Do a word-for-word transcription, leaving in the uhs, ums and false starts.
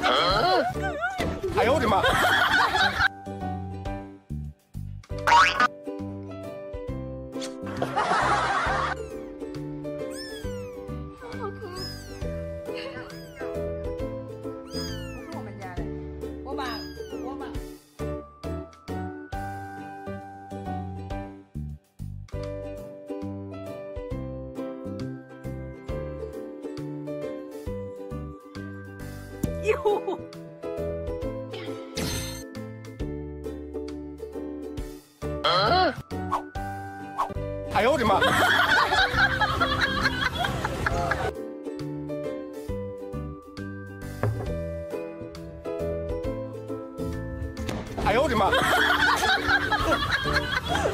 哎呦我的妈！ 我们家的，我把我把。哟。 啊！哎呦我的妈！哎呦我的妈！